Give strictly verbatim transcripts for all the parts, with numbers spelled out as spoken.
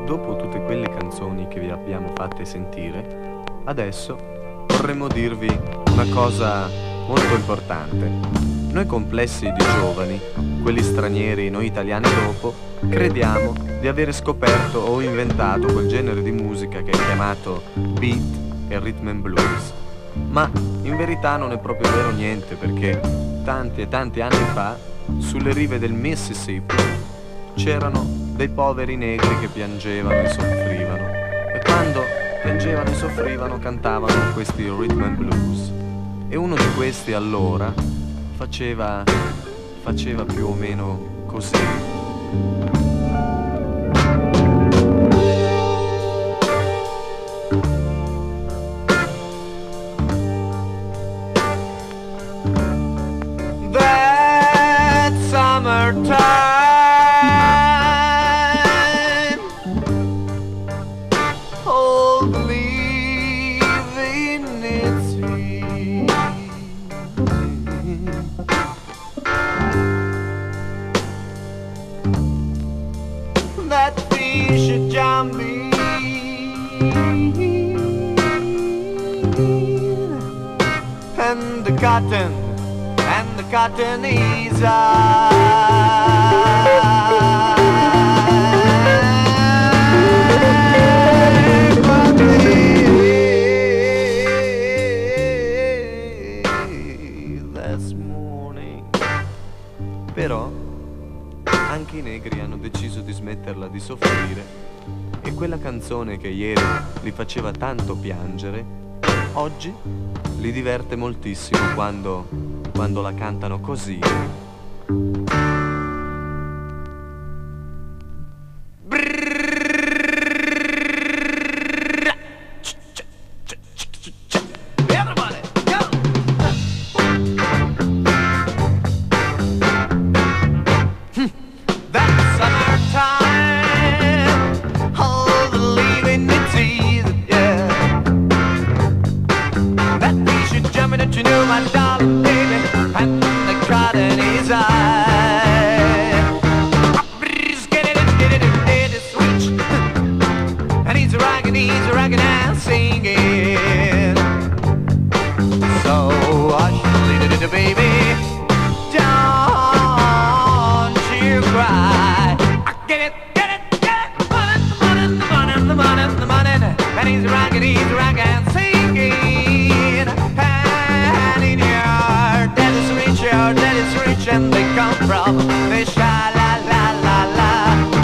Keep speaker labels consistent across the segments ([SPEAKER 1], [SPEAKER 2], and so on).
[SPEAKER 1] dopo tutte quelle canzoni che vi abbiamo fatte sentire, adesso vorremmo dirvi una cosa molto importante. Noi complessi di giovani, quelli stranieri, noi italiani dopo, crediamo di avere scoperto o inventato quel genere di musica che è chiamato beat e rhythm and blues. Ma in verità non è proprio vero niente, perché tanti e tanti anni fa, sulle rive del Mississippi, c'erano dei poveri negri che piangevano e soffrivano, e quando piangevano e soffrivano cantavano questi rhythm and blues, e uno di questi allora faceva faceva più o meno così. That summertime, oh, believing it's easy. That fish should jump me, and the cotton, and the cotton is that's morning. Però anche i negri hanno deciso di smetterla di soffrire, e quella canzone che ieri li faceva tanto piangere, oggi li diverte moltissimo quando, quando la cantano così. And they come from the sha la la la la.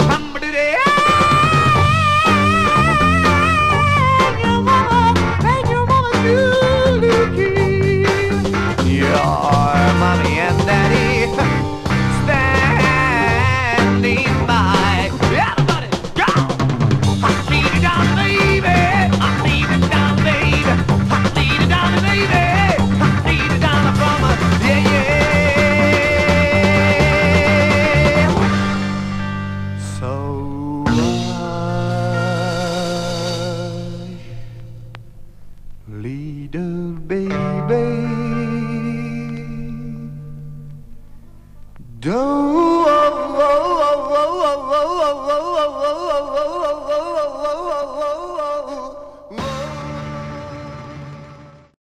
[SPEAKER 1] And your mama, and your mama do your mommy